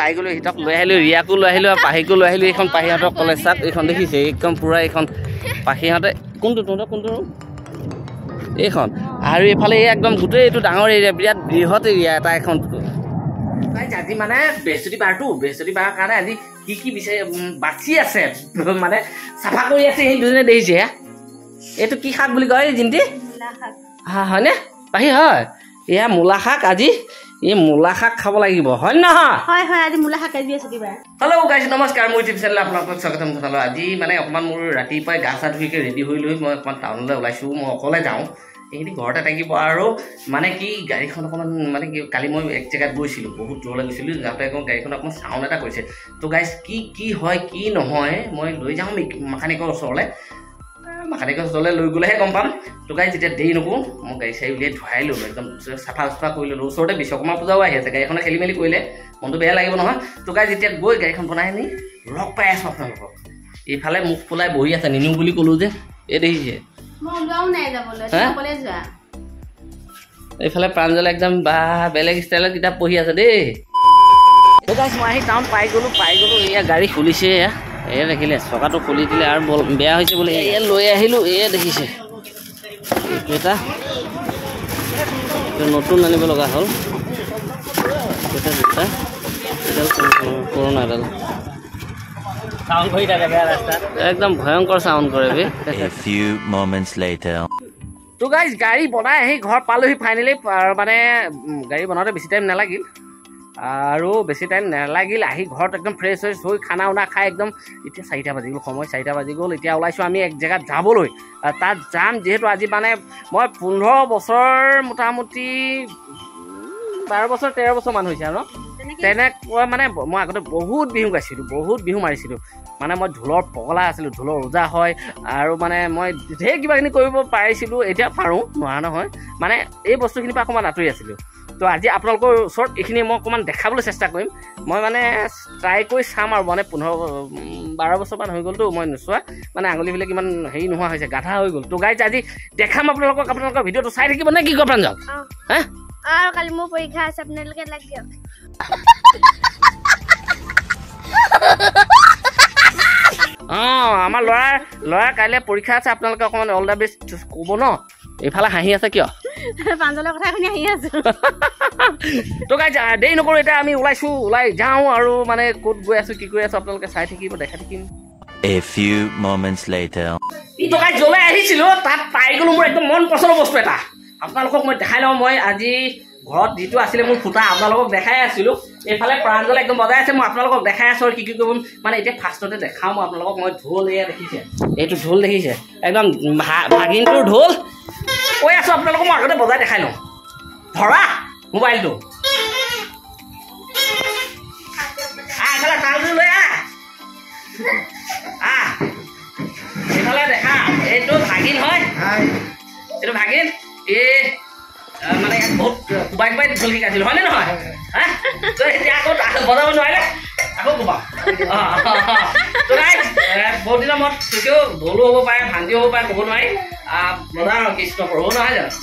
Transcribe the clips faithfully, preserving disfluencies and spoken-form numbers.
পাই গ'লো সিহঁতক লৈ আহিলোঁ ৰিয়াকো লৈ আহিলোঁ আৰু পাহিকো লৈ আহিলোঁ এইখন পাহিহঁতৰ কলেজ চাত এইখন দেখিছে একদম পূৰা এইখন পাহিহঁতে কোনটো তহঁতৰ কোনটো এইখন আৰু এইফালে এই একদম গোটেই এইটো ডাঙৰ এৰিয়া বিৰাট বৃহৎ এৰিয়া এটা এখন আজি মানে বৃহস্পতিবাৰটো বৃহস্পতিবাৰৰ কাৰণে আজি কি কি বিচাৰি বাচি আছে মানে চাফা কৰি আছে সেই দুজনে দেখিছে এইটো কি শাক বুলি কয় জিন্তি হা হয়নে পাহি হয় এয়া মূলা শাক আজি এই মূলা শাক খাব লাগিব হয় নহয় হয় হয় আজি মূলা শাক আজি আছে কিবা হেল্ল' গাইজ নমস্কাৰ মই ইউটিউব চেনেল আপোনালোকক স্বাগতম জনালোঁ আজি মানে অকণমান মোৰ ৰাতিপুৱাই গা চা ধুইকৈ ৰেডি হৈ লৈ মই অকণমান টাউনলৈ ওলাইছোঁ মই অকলে যাওঁ এইখিনি ঘৰতে থাকিব আৰু মানে কি গাড়ীখন অকণমান মানে কি কালি মই এক জেগাত গৈছিলোঁ বহুত দূৰলৈ গৈছিলোঁ যাওঁতে আকৌ গাড়ীখন অকণমান চাউণ্ড এটা কৰিছে তো গাইজ কি কি হয় কি নহয় মই লৈ যাওঁ মেকানিকৰ ওচৰলৈ মেকানিকৰ ওচৰলৈ লৈ গ'লেহে গম পাম তো গাইজ যেতিয়া দেৰি নকৰোঁ মই গাড়ী চাড়ী উলিয়াই ধুৱাই ল'লোঁ একদম চাফা চফা কৰি ল'লোঁ ওচৰতে বিশ্বকৰ্মা পূজাও আহি আছে গাড়ীখনে খেলি মেলি কৰিলে মনটো বেয়া লাগিব নহয় তো গাইজ যেতিয়া গৈ গাড়ীখন বনাই আনি লগ পাই আছোঁ আপোনালোকক এইফালে মুখ ফুলাই বহি আছে নিনিও বুলি ক'লোঁ যে এই দেখিছে এইফালে প্ৰাঞ্জলে একদম বা বেলেগ ষ্টাইলৰ কিতাপ পঢ়ি আছে দেই মই আহি টাউন পাই গ'লোঁ পাই গ'লোঁ এয়া গাড়ী খুলিছে এয়া এয়া দেখিলে চকাটো খুলি দিলে আৰু বেয়া হৈছে বোলে এয়া লৈ আহিলোঁ এয়া দেখিছে এইটো এটা নতুন আনিব লগা হ'ল এটা জোতা এডাল পুৰণা এডাল সাউণ্ড কৰি থাকে বেয়া ৰাস্তা একদম ভয়ংকৰ সাউণ্ড কৰে বে A few moments later তো গাইজ গাড়ী বনাই আহি ঘৰ পালোহি ফাইনেলি মানে গাড়ী বনাওঁতে বেছি টাইম নালাগিল আৰু বেছি টাইম নালাগিল আহি ঘৰত একদম ফ্ৰেছ হৈ হৈ খানা উনা খাই একদম এতিয়া চাৰিটা বাজি গ'ল সময় চাৰিটা বাজি গ'ল এতিয়া ওলাইছোঁ আমি এক জেগাত যাবলৈ তাত যাম যিহেতু আজি মানে মই পোন্ধৰ বছৰ মোটামুটি বাৰ বছৰ তেৰ বছৰমান হৈছে আৰু তেনেকুৱা মানে মই আগতে বহুত বিহু গাইছিলোঁ বহুত বিহু মাৰিছিলোঁ মানে মই ঢোলৰ পগলা আছিলোঁ ঢোলৰ ওজা হয় আৰু মানে মই ঢেৰ কিবাখিনি কৰিব পাৰিছিলোঁ এতিয়া পাৰোঁ নোৱাৰা নহয় মানে এই বস্তুখিনিৰ পৰা অকণমান আঁতৰি আছিলোঁ তো আজি আপোনালোকৰ ওচৰত এইখিনি মই অকণমান দেখাবলৈ চেষ্টা কৰিম মই মানে ট্ৰাই কৰি চাম আৰু মানে পোন্ধৰ বাৰ বছৰমান হৈ গ'লতো মই নোচোৱা মানে আঙুলিবিলাক ইমান হেৰি নোহোৱা হৈছে গাধা হৈ গ'ল তো গাইজ আজি দেখাম আপোনালোকক আপোনালোকৰ ভিডিঅ'টো চাই থাকিব নে কি কয় প্ৰাঞ্জল হা আৰু কালি মোৰ পৰীক্ষা আছে আপোনালোকে লাগ দিয়ক অঁ আমাৰ ল'ৰাৰ ল'ৰাৰ কাইলৈ পৰীক্ষা আছে আপোনালোকে অকণমান অল দ্য বেষ্ট ক'ব ন এইফালে হাঁহি আছে কিয় প্ৰাঞ্জলৰ কথা শুনি আহি আছো তো গাইজ দেৰি নকৰোঁ এতিয়া আমি ওলাইছোঁ ওলাই যাওঁ আৰু মানে ক'ত গৈ আছোঁ কি কৰি আছোঁ আপোনালোকে চাই থাকিব দেখাই থাকিম A few moments later তো গাইজ জ্বলাই আহিছিলোঁ তাত পাই গ'লোঁ মোৰ একদম মন পচন্দৰ বস্তু এটা আপোনালোকক মই দেখাই লওঁ মই আজি ঘৰত যিটো আছিলে মোৰ ফুটা আপোনালোকক দেখাই আছিলোঁ এইফালে প্ৰাঞ্জলে একদম বজাই আছে মই আপোনালোকক দেখাই আছোঁ আৰু কি কি কৰিব মানে এতিয়া ফাৰ্ষ্টতে দেখাওঁ মই আপোনালোকক মই ঢোল এয়া দেখিছে এইটো ঢোল দেখিছে একদম ভাগিনটোৰ ঢোল কৈ আছোঁ আপোনালোকক মই আগতে বজাই দেখাই লওঁ ধৰা মোবাইলটো এইফালে তালটো লৈ আহ আহ এইফালে দেখা এইটো ভাগিন হয় এইটো ভাগিন এই মানে ইয়াত বহুত কোবাই কোবাই ঢোল শিকাইছিলোঁ হয়নে নহয় হা তই এতিয়া আকৌ বজাব নোৱাৰিলে আকৌ কোবা তো গাইজ বহুত দিনৰ মূৰত তেতিয়াও ঢোলো হ'ব পাৰে ভান্তিও হ'ব পাৰে ক'ব নোৱাৰি বজাৰ আৰু কৃষ্ণ প্ৰভু নহয় জানো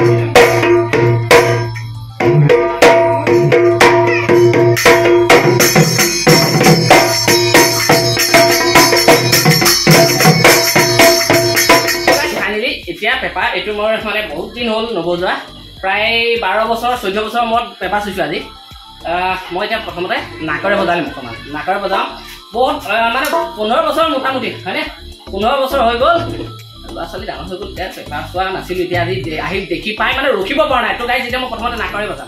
ফাইনেলি এতিয়া পেপাৰ এইটো মোৰ মানে বহুত দিন হ'ল নবজোৱা প্ৰায় বাৰ বছৰ চৈধ্য বছৰৰ মূৰত পেপাৰ চুইছোঁ আজি মই এতিয়া প্ৰথমতে নাকৰে বজাই লিম অকণমান নাকৰে বজাওঁ বহুত মানে পোন্ধৰ বছৰ মোটামুটি হয়নে পোন্ধৰ বছৰ হৈ গ'ল ল'ৰা ছোৱালী ডাঙৰ হৈ গ'ল এতিয়া পেপাৰ চোৱা নাছিলোঁ এতিয়া আজি আহি দেখি পাই মানে ৰখিব পৰা নাই তো গাইজ যেতিয়া মই প্ৰথমতে নাকৰে বজাম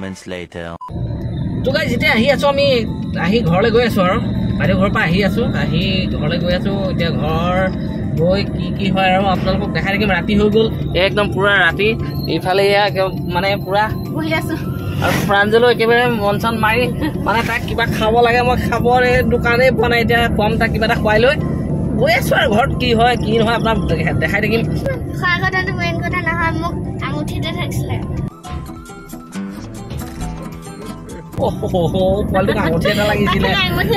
moments later. তো গাইজ এতিয়া আহি আছোঁ আমি আহি ঘৰলৈ গৈ আছোঁ আৰু বাইদেউ ঘৰৰ পৰা আহি আছোঁ আহি ঘৰলৈ গৈ আছোঁ এতিয়া ঘৰ গৈ কি কি হয় আৰু আপোনালোকক দেখাই থাকিম ৰাতি হৈ গ'ল একদম পূৰা ৰাতি এইফালে এয়া মানে পূৰা বহি আছো আৰু প্ৰাঞ্জলো একেবাৰে মন চন মাৰি মানে তাক কিবা খাব লাগে মই খাবৰ এই দোকানেই পোৱা নাই এতিয়া খুৱাম তাক কিবা এটা খুৱাই লৈ গৈ আছোঁ আৰু ঘৰত কি হয় কি নহয় আপোনাক দেখাই থাকিম খোৱা কথাটো মেইন কথা নহয় মোক আঙুঠিতে থাকিছিলে পোৱালিটোক আঙুঠি এটা লাগিছিলে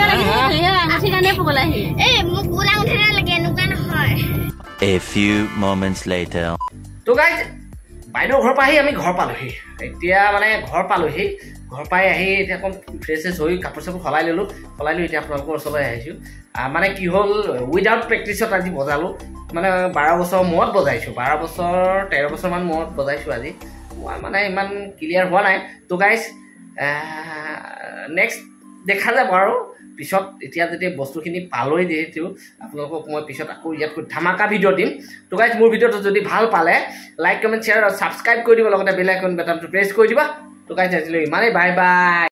A few moments later. তো গাইজ বাইদেউ ঘৰৰ পৰা আহি আমি ঘৰ পালোহি এতিয়া মানে ঘৰ পালোহি ঘৰ পাই আহি এতিয়া অকণ ফ্ৰেছ ফ্ৰেছ হৈ কাপোৰ চাপোৰ সলাই ল'লোঁ সলাই লৈ এতিয়া আপোনালোকৰ ওচৰলৈ আহিছোঁ মানে কি হ'ল উইদাউট প্ৰেক্টিছত আজি বজালোঁ মানে বাৰ বছৰ মূৰত বজাইছোঁ বাৰ বছৰ তেৰ বছৰমান মূৰত বজাইছোঁ আজি মই মানে ইমান ক্লিয়াৰ হোৱা নাই তো গাইজ নেক্সট দেখা যাব আৰু পিছত এতিয়া যেতিয়া বস্তুখিনি পালৈ যিহেতু আপোনালোকক মই পিছত আকৌ ইয়াতকৈ ধামাকা ভিডিঅ' দিম তো গাইজ মোৰ ভিডিঅ'টো যদি ভাল পালে লাইক কমেণ্ট শ্বেয়াৰ আৰু ছাবস্ক্ৰাইব কৰি দিব লগতে বেল আইকন বাটনটো প্ৰেছ কৰি দিবা তো গাইজ আজিলৈ ইমানেই বাই বাই